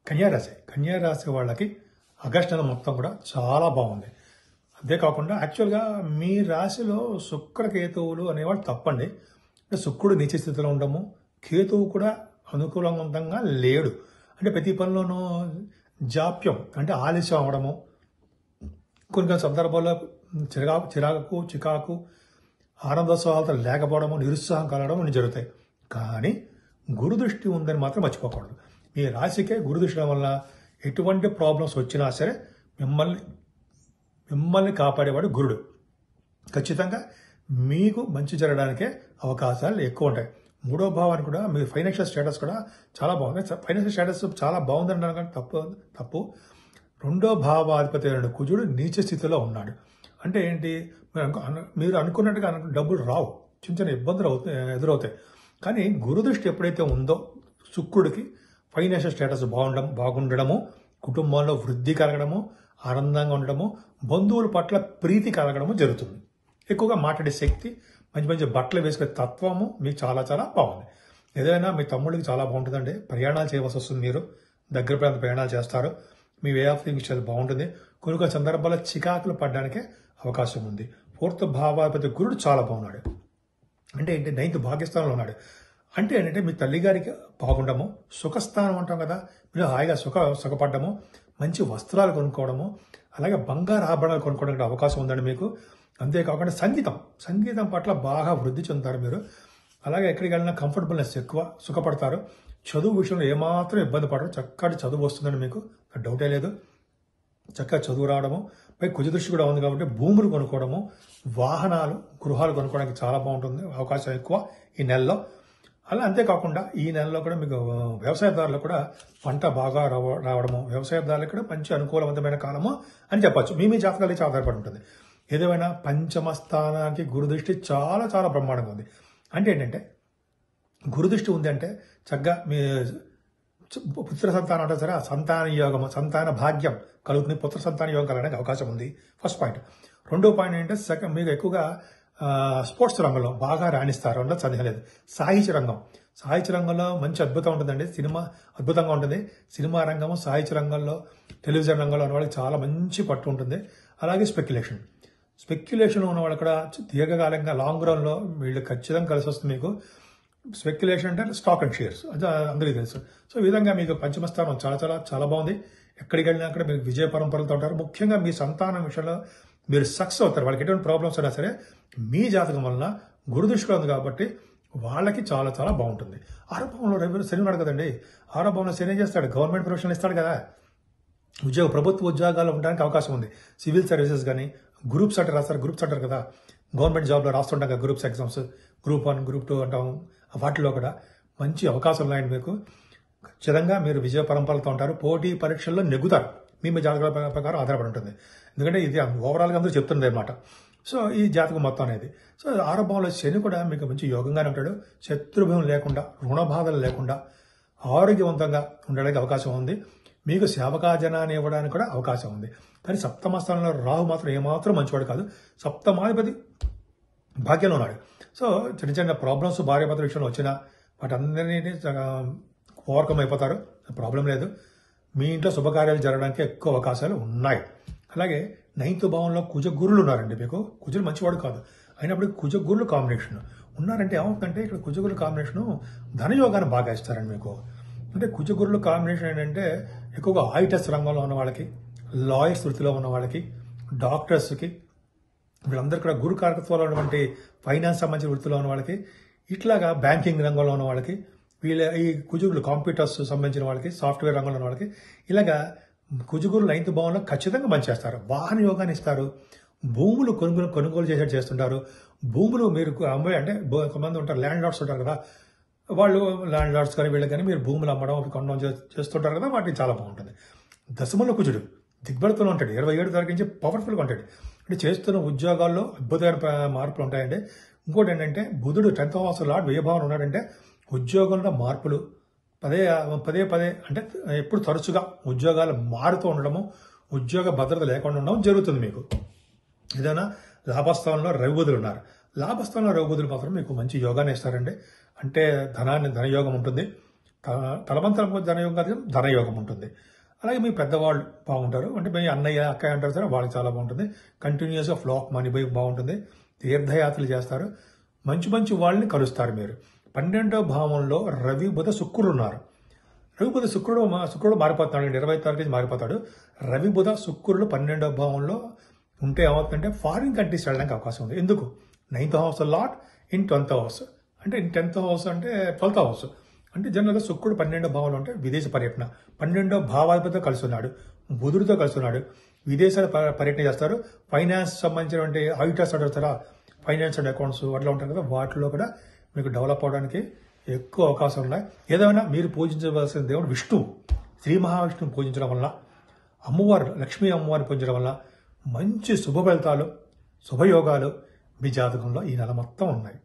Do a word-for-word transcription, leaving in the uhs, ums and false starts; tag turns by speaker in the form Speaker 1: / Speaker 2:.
Speaker 1: కన్యారాశి కన్యారాశి వాళ్ళకి ఆగస్టు నెల మొత్తం కూడా చాలా బాగుంది. అంతేకాకుండా యాక్చువల్గా మీ రాశిలో శుక్ర కేతువులు అనేవాళ్ళు తప్పండి. అంటే శుక్రుడు నీచ స్థితిలో ఉండము, కేతువు కూడా అనుకూలంగా లేడు. అంటే ప్రతి పనిలోనూ జాప్యం, అంటే ఆలస్యం అవడము, కొన్ని కొన్ని సందర్భాల్లో చిరాకు చిరాకు చికాకు ఆనందోత్సవాలతో లేకపోవడము, నిరుత్సాహం కలగడం ఇన్ని జరుగుతాయి. కానీ గురుదృష్టి ఉందని మాత్రం మర్చిపోకూడదు. మీ రాశికే గురుదృష్టి వల్ల ఎటువంటి ప్రాబ్లమ్స్ వచ్చినా సరే మిమ్మల్ని మిమ్మల్ని కాపాడేవాడు గురుడు. ఖచ్చితంగా మీకు మంచి జరగడానికే అవకాశాలు ఎక్కువ ఉంటాయి. మూడో భావాన్ని కూడా మీ ఫైనాన్షియల్ స్టేటస్ కూడా చాలా బాగుంది. ఫైనాన్షియల్ స్టేటస్ చాలా బాగుందని అనగా తప్పు తప్పు రెండో భావాధిపతి అయిన కుజుడు నీచ స్థితిలో ఉన్నాడు. అంటే ఏంటి, మీరు అనుకు మీరు అనుకున్నట్టుగా అనుకు డబ్బులు రావు, చిన్న చిన్న ఇబ్బందులు అవుతాయి ఎదురవుతాయి. కానీ గురుదృష్టి ఎప్పుడైతే ఉందో శుక్రుడికి ఫైనాన్షియల్ స్టేటస్ బాగుండడం బాగుండడము, కుటుంబంలో వృద్ధి కలగడము, ఆనందంగా ఉండడము, బంధువుల పట్ల ప్రీతి కలగడము జరుగుతుంది. ఎక్కువగా మాట్లాడే శక్తి, మంచి మంచి బట్టలు వేసుకునే తత్వము మీకు చాలా చాలా బాగుంది. ఏదైనా మీ తమ్ముడికి చాలా బాగుంటుందండి. ప్రయాణాలు చేయవలసి వస్తుంది, మీరు దగ్గర ప్రాంత ప్రయాణాలు చేస్తారు. మీ వే ఆఫ్ థింకింగ్ చాలా బాగుంటుంది. కొన్ని కొన్ని సందర్భాల్లో చికాకులు పడడానికే అవకాశం ఉంది. ఫోర్త్ భావాధిపతి గురుడు చాలా బాగున్నాడు. అంటే ఏంటి, నైన్త్ భాగ్యస్థానంలో ఉన్నాడు. అంటే ఏంటంటే మీ తల్లిగారికి బాగుండము, సుఖస్థానం అంటాం కదా, మీరు హాయిగా సుఖ సుఖపడ్డము, మంచి వస్త్రాలు కొనుక్కోవడము, అలాగే బంగారు ఆభరణాలు కొనుక్కోవడానికి అవకాశం ఉందండి మీకు. అంతేకాకుండా సంగీతం సంగీతం పట్ల బాగా వృద్ధి చెందుతారు మీరు. అలాగే ఎక్కడికి వెళ్ళినా కంఫర్టబుల్నెస్ ఎక్కువ, సుఖపడతారు. చదువు విషయంలో ఏమాత్రం ఇబ్బంది పడరు, చక్కటి చదువు వస్తుందండి మీకు, డౌటే లేదు. చక్కగా చదువు రావడము, పై కుజదృష్టి కూడా ఉంది కాబట్టి భూములు కొనుక్కోవడము, వాహనాలు గృహాలు కొనుక్కోవడానికి చాలా బాగుంటుంది, అవకాశం ఎక్కువ ఈ నెలలో. అలా అంతేకాకుండా ఈ నెలలో కూడా మీకు వ్యవసాయదారులు కూడా పంట బాగా రావడము, వ్యవసాయదారులకు కూడా మంచి అనుకూలవంతమైన కాలము అని చెప్పచ్చు. మీ మీ జాతకాలు ఇచ్చి ఆధారపడి ఉంటుంది. ఏదేమైనా పంచమ స్థానానికి గురుదృష్టి చాలా చాలా బ్రహ్మాండంగా ఉంది. అంటే ఏంటంటే గురుదృష్టి ఉంది అంటే చక్కగా మీ పుత్ర సంతానం అంటే సరే, ఆ సంతాన యోగము, సంతాన భాగ్యం కలుగుతుంది, పుత్ర సంతాన యోగం కలగడానికి అవకాశం ఉంది. First point. రెండో పాయింట్ ఏంటంటే సెకండ్, మీకు ఎక్కువగా స్పోర్ట్స్ రంగంలో బాగా రాణిస్తారు, అందులో సందేహం లేదు. సాహిత్య రంగం సాహిత్య రంగంలో మంచి అద్భుతం ఉంటుందండి. సినిమా అద్భుతంగా ఉంటుంది. సినిమా రంగము, సాహిత్య రంగంలో, టెలివిజన్ రంగంలో ఉన్న వాళ్ళకి చాలా మంచి పట్టు ఉంటుంది. అలాగే స్పెక్యులేషన్ స్పెక్యులేషన్ ఉన్న వాళ్ళు కూడా దీర్ఘకాలంగా లాంగ్ రన్లో వీళ్ళు ఖచ్చితంగా కలిసి వస్తుంది మీకు. స్పెక్యులేషన్ అంటే స్టాక్ అండ్ షేర్స్, అది అందరికీ తెలుసు. సో ఈ విధంగా మీకు పంచమ స్థానం చాలా చాలా చాలా బాగుంది. ఎక్కడికి వెళ్ళినా కూడా మీరు విజయ పరంపరలతో ఉంటారు. ముఖ్యంగా మీ సంతానం విషయంలో మీరు సక్సెస్ అవుతారు. వాళ్ళకి ఎటువంటి ప్రాబ్లమ్స్ అయినా సరే మీ జాతకం వలన గురుదృష్టి ఉంది కాబట్టి వాళ్ళకి చాలా చాలా బాగుంటుంది. ఆరోపంలో రవి శని ఉన్నాడు కదండి, ఆరోపంలో శని చేస్తాడు, గవర్నమెంట్ ప్రొఫెషన్ ఇస్తాడు కదా, ఉద్యోగ ప్రభుత్వ ఉద్యోగాల్లో ఉండడానికి అవకాశం ఉంది. సివిల్ సర్వీసెస్ కానీ గ్రూప్స్ అంటే రాస్తారు, గ్రూప్స్ అంటారు కదా, గవర్నమెంట్ జాబ్లో రాస్తుంటాం కదా groups exams, group one group two అంటాం, వాటిలో కూడా మంచి అవకాశాలు ఉన్నాయండి మీకు. ఖచ్చితంగా మీరు విజయ పరంపరలతో ఉంటారు. పోటీ పరీక్షల్లో నెగ్గుతారు. మీ మీ జాతకాల ప్రకారం ఆధారపడి ఉంటుంది. ఎందుకంటే ఇది ఓవరాల్గా అందరూ చెప్తుంది అనమాట. సో ఈ జాతకం మొత్తం అనేది. సో ఆరంభంలో శని కూడా మీకు మంచి యోగంగానే ఉంటాడు. శత్రుభయం లేకుండా, రుణబాధలు లేకుండా, ఆరోగ్యవంతంగా ఉండడానికి అవకాశం ఉంది. మీకు సేవకాజనాన్ని ఇవ్వడానికి కూడా అవకాశం ఉంది. కానీ సప్తమ స్థానంలో రాహు మాత్రం ఏమాత్రం మంచివాడు కాదు. సప్తమాధిపతి భాగ్యంలో ఉన్నాడు. సో చిన్న చిన్న ప్రాబ్లమ్స్ భార్యాభర్తల విషయంలో వచ్చినా వాటందరినీ ఓవర్కమ్ అయిపోతారు, ప్రాబ్లం లేదు. మీ ఇంట్లో శుభకార్యాలు జరగడానికి ఎక్కువ అవకాశాలు ఉన్నాయి. అలాగే నైన్త్ భావంలో కుజ గురులు ఉన్నారండి మీకు. కుజులు మంచివాడు కాదు, అయినప్పుడు కుజ గురులు కాంబినేషన్ ఉన్నారంటే ఏమవుతుందంటే ఇక్కడ కుజగురుల కాంబినేషను ధనయోగాన్ని బాగా ఇస్తారండి మీకు. అంటే కుజగురుల కాంబినేషన్ ఏంటంటే ఎక్కువగా ఐటెస్ రంగంలో ఉన్న వాళ్ళకి, లాయర్స్ వృత్తిలో ఉన్న వాళ్ళకి, డాక్టర్స్కి, వీళ్ళందరూ కూడా గురు కారకత్వాలు ఉన్నటువంటి ఫైనాన్స్ సంబంధించిన వృత్తిలో ఉన్న వాళ్ళకి, ఇట్లాగా బ్యాంకింగ్ రంగంలో ఉన్న వాళ్ళకి, వీళ్ళ ఈ కుజుగులు కంప్యూటర్స్ సంబంధించిన వాళ్ళకి, సాఫ్ట్వేర్ రంగంలో ఉన్న వాళ్ళకి, ఇలాగా కుజుగురు నైన్త్ భావంలో ఖచ్చితంగా మంచి చేస్తారు. వాహన యోగాన్ని ఇస్తారు. భూములు కొనుగోలు కొనుగోలు చేసేట్టు చేస్తుంటారు. భూములు మీరు అమ్మాయి అంటే కొంతమంది ఉంటారు, ల్యాండ్ లార్డ్స్ ఉంటారు కదా, వాళ్ళు ల్యాండ్ లార్డ్స్ కానీ వీళ్ళకి కానీ మీరు భూములు అమ్మడం కొనడం చేస్తుంటారు కదా, వాటికి చాలా బాగుంటుంది. దశమంలో కుజుడు దిగ్బడతలో ఉంటాడు. ఇరవై ఏడు తారీఖు నుంచి పవర్ఫుల్గా ఉంటాడు. అంటే చేస్తున్న ఉద్యోగాల్లో అద్భుతమైన మార్పులు ఉంటాయండి. ఇంకోటి ఏంటంటే బుధుడు టెన్త్ హౌస్ లార్డ్ వ్యయభావన ఉన్నాడంటే ఉద్యోగంలో మార్పులు పదే పదే పదే అంటే ఎప్పుడు తరచుగా ఉద్యోగాలు మారుతూ ఉండడము, ఉద్యోగ భద్రత లేకుండా ఉండడం జరుగుతుంది మీకు. ఏదైనా లాభస్థానంలో రవిబుధులు ఉన్నారు. లాభస్థానంలో రవిబుధులు మాత్రం మీకు మంచి యోగాన్ని ఇస్తారండి. అంటే ధనాన్ని ధనయోగం ఉంటుంది. త- తలమంతరం ధనయోగం కాదు, ధనయోగం ఉంటుంది. అలాగే మీ పెద్దవాళ్ళు బాగుంటారు, అంటే మీ అన్నయ్య అక్కయ్య అంటారు సరే, వాళ్ళకి చాలా బాగుంటుంది. కంటిన్యూస్గా ఫ్లాక్ మనీ బై బాగుంటుంది. తీర్థయాత్రలు చేస్తారు, మంచి మంచి వాళ్ళని కలుస్తారు మీరు. పన్నెండవ భావంలో రవి బుధ శుక్రుడు ఉన్నారు. రవి బుధ శుక్రుడు మా- శుక్రుడు మారిపోతున్నాడు, ఇరవై తారీఖు మారిపోతాడు. రవి బుధ శుక్రుడు పన్నెండవ భావంలో ఉంటే ఏమవుతుందంటే ఫారిన్ కంట్రీస్ వెళ్ళడానికి అవకాశం ఉంది. ఎందుకు? Ninth house lord in twelfth house, అంటే ఇన్ టెన్త్ హౌస్ అంటే ట్వెల్త్ హౌస్, అంటే జనరల్గా శుక్రుడు పన్నెండో భావంలో ఉంటే విదేశ పర్యటన. పన్నెండో భావాధిపతితో కలిసి ఉన్నాడు, బుధుడితో కలిసి ఉన్నాడు, విదేశాల ప- పర్యటన చేస్తారు. ఫైనాన్స్ సంబంధించినటువంటి ఆడిటర్స్ అడుగుతారా, ఫైనాన్స్ అండ్ అకౌంట్స్ అట్లా ఉంటారు కదా, వాటిలో కూడా మీకు డెవలప్ అవడానికి ఎక్కువ అవకాశం ఉన్నాయి. ఏదైనా మీరు పూజించవలసిన దేవుడు విష్ణువు, శ్రీ మహావిష్ణువు పూజించడం వల్ల, అమ్మవారు లక్ష్మీ అమ్మవారిని పూజించడం వల్ల మంచి శుభ ఫలితాలు, శుభయోగాలు మీ జాతకంలో ఈ నెల మొత్తం ఉన్నాయి.